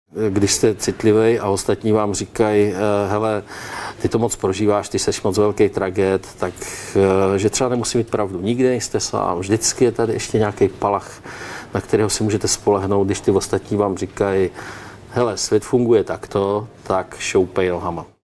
Když jste citlivý a ostatní vám říkají, hele, ty to moc prožíváš, ty seš moc velký tragéd, tak že třeba nemusí mít pravdu. Nikdy nejste sám, vždycky je tady ještě nějaký palach, na kterého si můžete spolehnout, když ty ostatní vám říkají, hele, svět funguje takto, tak šoupej nohama.